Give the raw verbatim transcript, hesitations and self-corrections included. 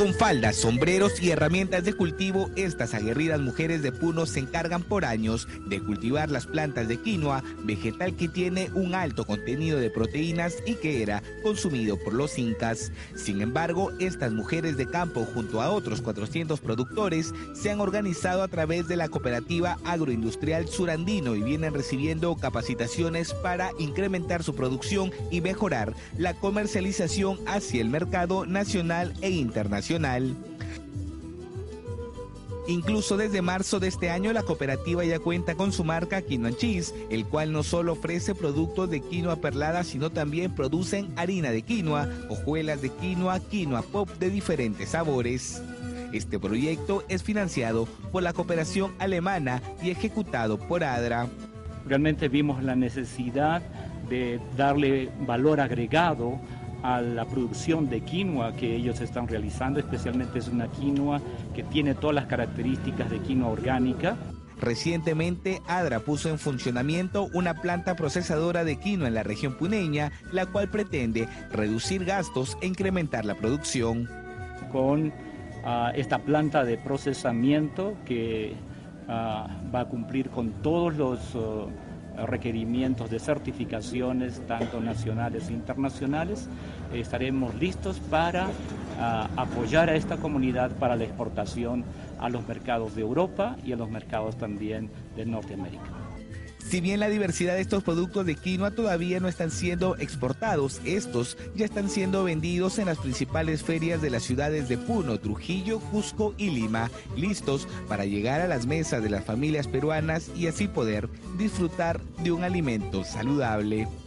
Con faldas, sombreros y herramientas de cultivo, estas aguerridas mujeres de Puno se encargan por años de cultivar las plantas de quinoa, vegetal que tiene un alto contenido de proteínas y que era consumido por los incas. Sin embargo, estas mujeres de campo, junto a otros cuatrocientos productores, se han organizado a través de la cooperativa agroindustrial Surandino y vienen recibiendo capacitaciones para incrementar su producción y mejorar la comercialización hacia el mercado nacional e internacional. Incluso desde marzo de este año la cooperativa ya cuenta con su marca Quinoa and Cheese, el cual no solo ofrece productos de quinoa perlada, sino también producen harina de quinoa, hojuelas de quinoa, quinoa pop de diferentes sabores. Este proyecto es financiado por la cooperación alemana y ejecutado por ADRA. Realmente vimos la necesidad de darle valor agregado a la producción de quinoa que ellos están realizando, especialmente es una quinoa que tiene todas las características de quinoa orgánica. Recientemente, ADRA puso en funcionamiento una planta procesadora de quinoa en la región puneña, la cual pretende reducir gastos e incrementar la producción. Con uh, esta planta de procesamiento que uh, va a cumplir con todos los uh, requerimientos de certificaciones, tanto nacionales e internacionales, eh, estaremos listos para uh, apoyar a esta comunidad para la exportación a los mercados de Europa y a los mercados también de Norteamérica. Si bien la diversidad de estos productos de quinoa todavía no están siendo exportados, estos ya están siendo vendidos en las principales ferias de las ciudades de Puno, Trujillo, Cusco y Lima, listos para llegar a las mesas de las familias peruanas y así poder disfrutar de un alimento saludable.